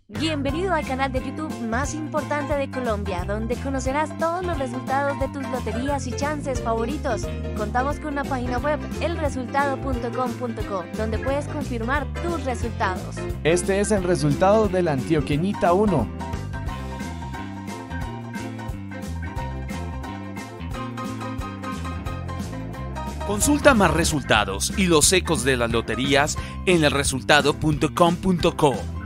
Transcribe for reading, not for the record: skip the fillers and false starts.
Bienvenido al canal de YouTube más importante de Colombia, donde conocerás todos los resultados de tus loterías y chances favoritos. Contamos con una página web, elresultado.com.co, donde puedes confirmar tus resultados. Este es el resultado de la Antioqueñita 1. Consulta más resultados y los ecos de las loterías en elresultado.com.co.